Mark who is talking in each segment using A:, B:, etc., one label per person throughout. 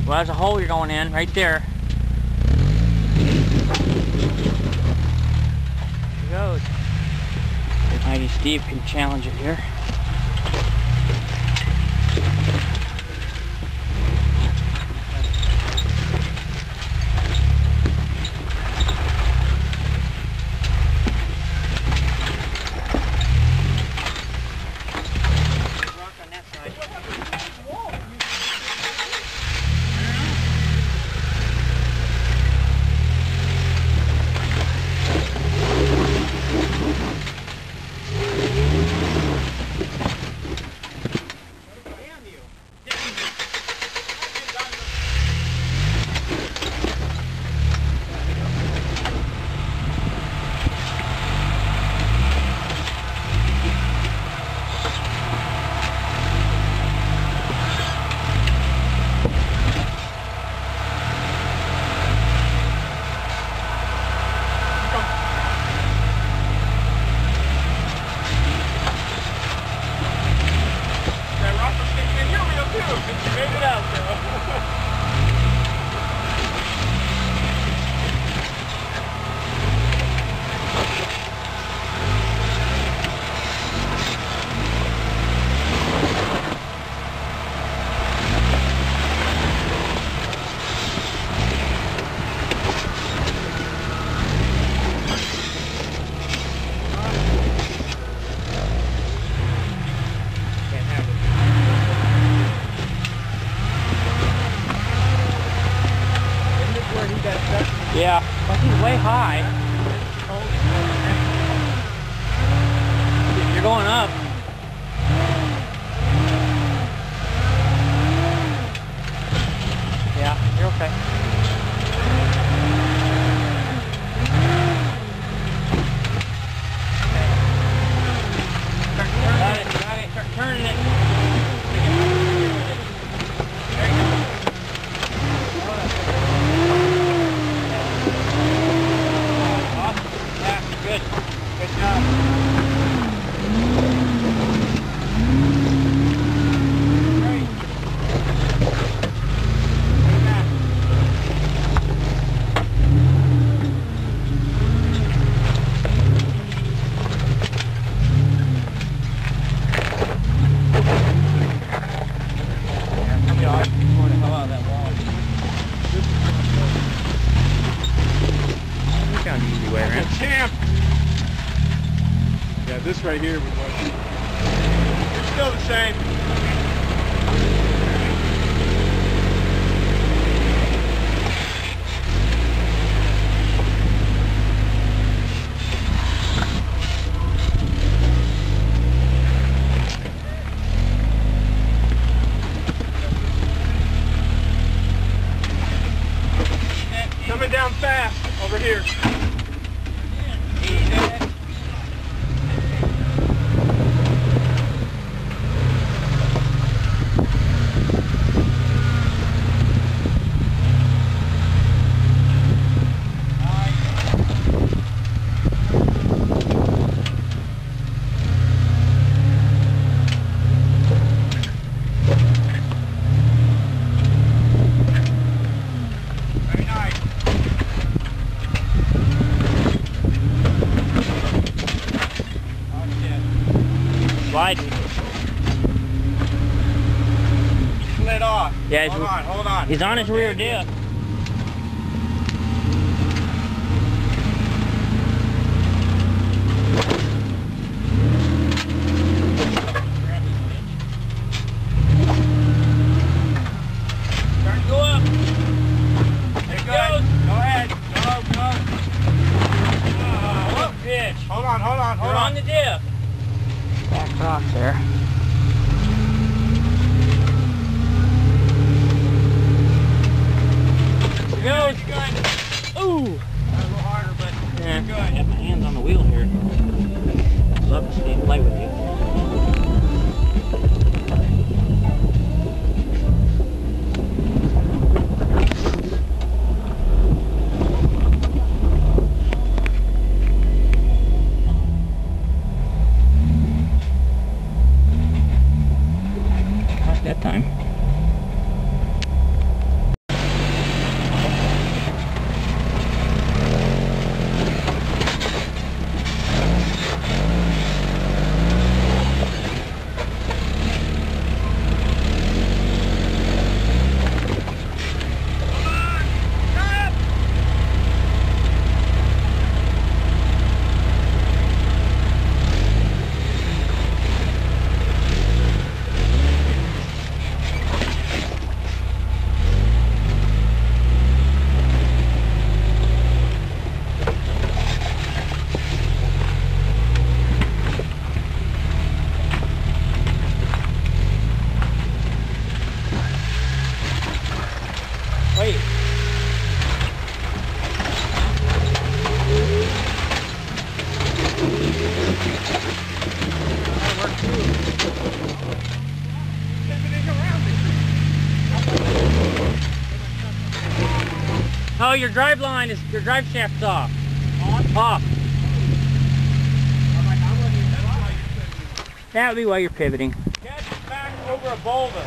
A: Well, there's a hole you're going in right there. There he goes. Mighty Steve can challenge it here. Yeah, but he's way high. You're going up. Yeah, you're okay. Got it. Start turning it. Good job. Great. Found an easy way, right?
B: Champ! Yeah, this right here was like... It's still the same. Coming down fast over here.
A: Sliding.
B: Slid off.
A: Yeah,
B: hold on.
A: He's on his rear diff. Starting to go up. There it goes.
B: Go ahead. Go.
A: Good pitch.
B: Hold on.
A: You're on the diff. Back rock there. Oh, your drive line is, your drive shaft's off. Off. That would be while you're pivoting.
B: Catch it back over a boulder.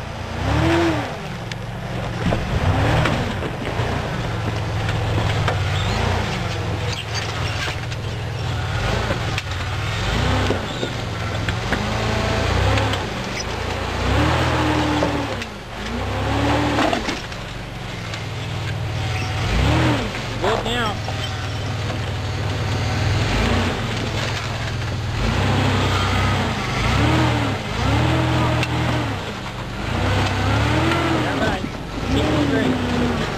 A: Good now. All right. Keep it straight.